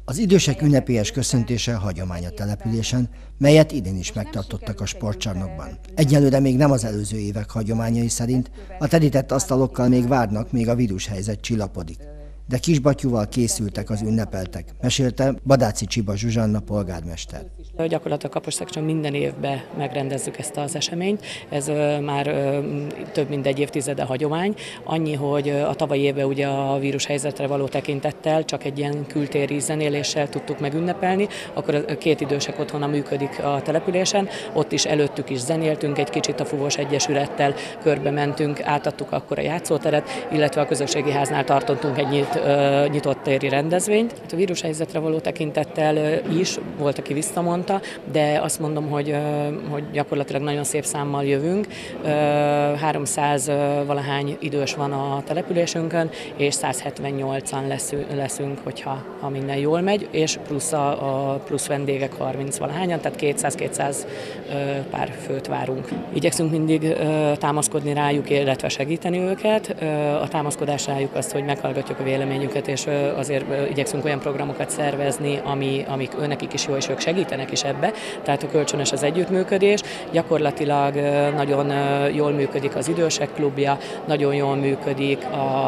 Az idősek ünnepélyes köszöntése hagyomány a településen, melyet idén is megtartottak a sportcsarnokban. Egyelőre még nem az előző évek hagyományai szerint, a terített asztalokkal még várnak, még a vírushelyzet csillapodik. De kisbattyúval készültek az ünnepeltek, mesélte Badáci Csiba Zsuzsanna polgármester. Gyakorlatilag Kaposszegcsön minden évben megrendezzük ezt az eseményt. Ez már több mint egy évtizede hagyomány. Annyi, hogy a tavalyi évben ugye a vírushelyzetre való tekintettel csak egy ilyen kültéri zenéléssel tudtuk megünnepelni. Akkor a két idősek otthona működik a településen. Ott is előttük is zenéltünk, egy kicsit a Fúvós Egyesülettel körbe mentünk, átadtuk akkor a játszóteret, illetve a közösségi háznál tartottunk egy nyitott téri rendezvényt. A vírushelyzetre való tekintettel is volt, aki visszamondta, de azt mondom, hogy gyakorlatilag nagyon szép számmal jövünk. 300 valahány idős van a településünkön, és 178-an leszünk, hogyha minden jól megy, és plusz vendégek 30 valahányan, tehát 200-200 pár főt várunk. Igyekszünk mindig támaszkodni rájuk, illetve segíteni őket. A támaszkodás rájuk azt, hogy meghallgatjuk a véleményüket, és azért igyekszünk olyan programokat szervezni, amik nekik is jó, és ők segítenek is ebbe, tehát a kölcsönös az együttműködés. Gyakorlatilag nagyon jól működik az idősek klubja, nagyon jól működik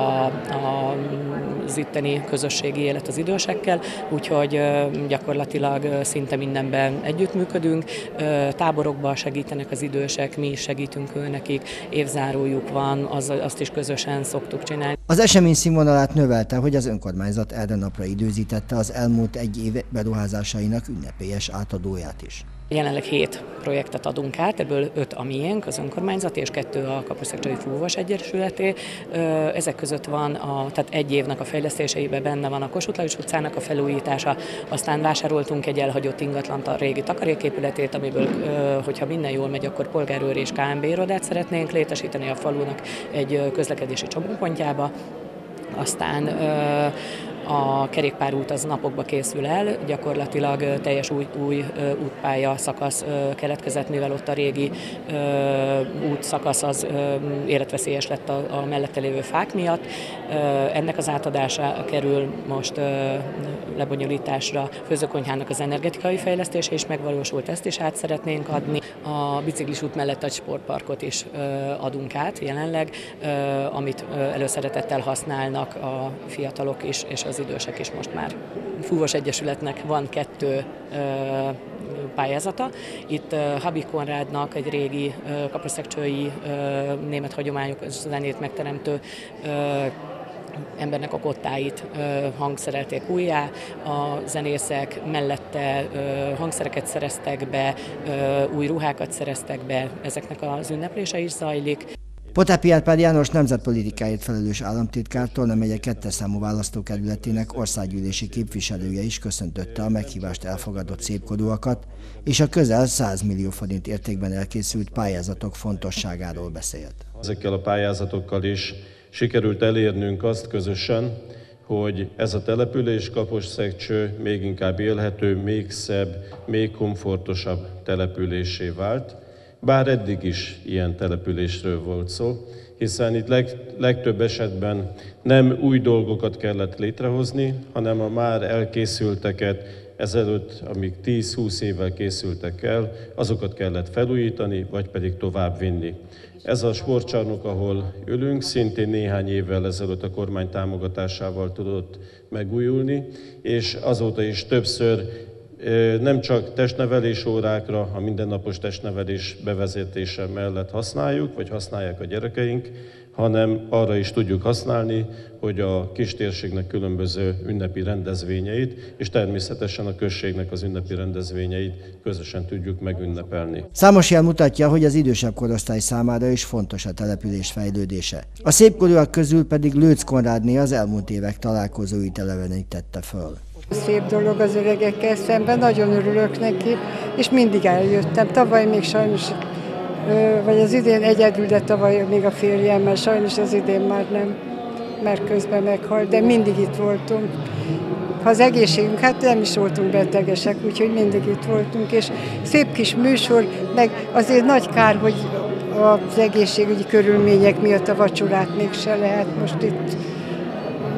az itteni közösségi élet az idősekkel, úgyhogy gyakorlatilag szinte mindenben együttműködünk. Táborokban segítenek az idősek, mi is segítünk nekik, évzárójuk van, azt is közösen szoktuk csinálni. Az esemény színvonalát növelte, hogy az önkormányzat erre napra időzítette az elmúlt egy év beruházásainak ünnepélyes átadóját is. Jelenleg 7 projektet adunk át, ebből 5 a miénk, az önkormányzat, és 2 a Kaposszegcsei Fúvós Egyesületé. Ezek között van, tehát egy évnek a fejlesztéseiben benne van a Kossuth Lajos utcának a felújítása, aztán vásároltunk egy elhagyott ingatlant, a régi takaréképületét, amiből, hogyha minden jól megy, akkor polgárőr és KMB irodát szeretnénk létesíteni a falunak egy közlekedési csomópontjába. Aztán a kerékpárút az napokba készül el, gyakorlatilag teljes új útpálya szakasz keletkezett, mivel ott a régi útszakasz az életveszélyes lett a mellette lévő fák miatt. Ennek az átadása kerül most lebonyolításra, főzőkonyhának az energetikai fejlesztése is megvalósult, ezt is át szeretnénk adni. A biciklis út mellett egy sportparkot is adunk át jelenleg, amit előszeretettel használnak a fiatalok is, és az idősek is most már. Fúvós Egyesületnek van 2 pályázata. Habi Konrádnak egy régi kaposszegcsői német hagyományok zenét megteremtő embernek a kottáit hangszerelték újjá, a zenészek mellette hangszereket szereztek be, új ruhákat szereztek be, ezeknek az ünneplése is zajlik. Potápi Árpád János nemzetpolitikáért felelős államtitkártól Tolnamegye 2. számú választókerületének országgyűlési képviselője is köszöntötte a meghívást elfogadott szépkorúakat, és a közel 100 millió forint értékben elkészült pályázatok fontosságáról beszélt. Ezekkel a pályázatokkal is sikerült elérnünk azt közösen, hogy ez a település, Kaposszegcső még inkább élhető, még szebb, még komfortosabb településé vált. Bár eddig is ilyen településről volt szó, hiszen itt legtöbb esetben nem új dolgokat kellett létrehozni, hanem a már elkészülteket, ezelőtt, amíg 10-20 évvel készültek el, azokat kellett felújítani, vagy pedig továbbvinni. Ez a sportcsarnok, ahol ülünk, szintén néhány évvel ezelőtt a kormány támogatásával tudott megújulni, és azóta is többször nem csak testnevelés órákra, a mindennapos testnevelés bevezetése mellett használjuk, vagy használják a gyerekeink, hanem arra is tudjuk használni, hogy a kistérségnek különböző ünnepi rendezvényeit, és természetesen a községnek az ünnepi rendezvényeit közösen tudjuk megünnepelni. Számos jel mutatja, hogy az idősebb korosztály számára is fontos a település fejlődése. A szépkorúak közül pedig Lőcz Konrádné az elmúlt évek találkozóit elevenítette föl. Szép dolog az öregekkel szemben, nagyon örülök neki, és mindig eljöttem. Tavaly még sajnos, vagy az idén egyedül, de tavaly még a férjemmel, sajnos az idén már nem, mert közben meghalt, de mindig itt voltunk. Ha az egészségünk, hát nem is voltunk betegesek, úgyhogy mindig itt voltunk, és szép kis műsor, meg azért nagy kár, hogy az egészségügyi körülmények miatt a vacsorát mégse lehet most itt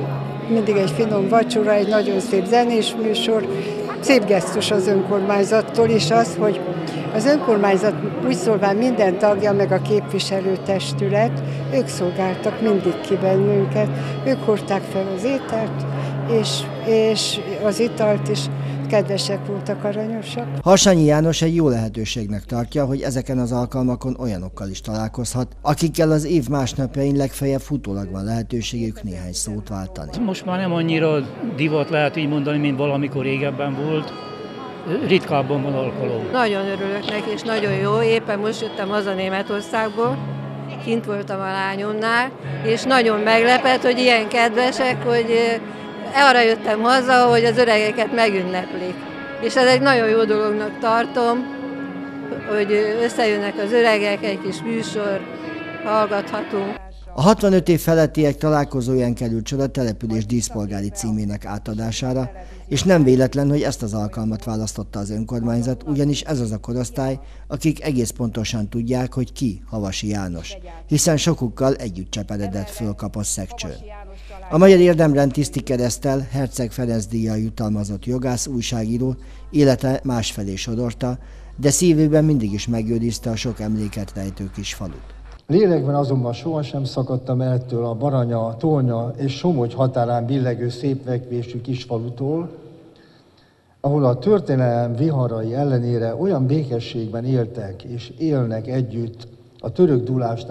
mindig egy finom vacsora, egy nagyon szép zenés műsor. Szép gesztus az önkormányzattól is az, hogy az önkormányzat úgy szólván minden tagja, meg a képviselőtestület, ők szolgáltak mindig ki bennünket, ők hordták fel az ételt, és az italt is, kedvesek voltak, aranyosak. Harsányi János egy jó lehetőségnek tartja, hogy ezeken az alkalmakon olyanokkal is találkozhat, akikkel az év másnapjain legfeljebb futólag van lehetőségük néhány szót váltani. Most már nem annyira divat lehet így mondani, mint valamikor régebben volt. Ritkábban van alkalom. Nagyon örülök neki, és nagyon jó. Éppen most jöttem haza Németországból, kint voltam a lányomnál, és nagyon meglepett, hogy ilyen kedvesek, hogy arra jöttem haza, hogy az öregeket megünneplik. És ez egy nagyon jó dolognak tartom, hogy összejönnek az öregek, egy kis műsor, hallgathatunk. A 65 év felettiek találkozóján került sor a település díszpolgári címének átadására, és nem véletlen, hogy ezt az alkalmat választotta az önkormányzat, ugyanis ez az a korosztály, akik egész pontosan tudják, hogy ki Havasi János, hiszen sokukkal együtt cseperedett föl Kaposszegcsőn. A Magyar Érdemrend Tiszti Kereszttel Herceg Ferenc díjjal jutalmazott jogász, újságíró élete másfelé sodorta, de szívében mindig is megőrizte a sok emléket rejtő kis falut. Lélekben azonban sohasem szakadtam el ettől a Baranya, Tolnya és Somogy határán billegő szépfekvésű kisfalutól, ahol a történelem viharai ellenére olyan békességben éltek és élnek együtt a török dúlást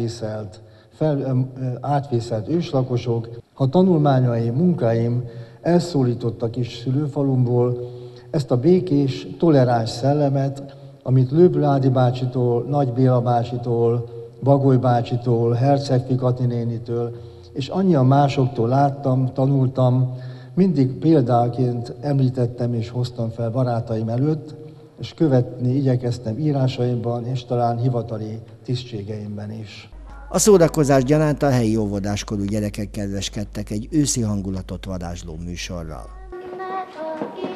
átvészelt őslakosok. Ha tanulmányaim, munkáim elszólítottak kis szülőfalumból, ezt a békés, toleráns szellemet, amit Lőbládi bácsitól, Nagy Béla bácsitól, Bagoly bácsitól, Hercegfi Kati nénitől, és annyian másoktól láttam, tanultam, mindig példáként említettem és hoztam fel barátaim előtt, és követni igyekeztem írásaimban, és talán hivatali tisztségeimben is. A szórakozás gyanánt a helyi óvodáskorú gyerekek kedveskedtek egy őszi hangulatot varázsló műsorral.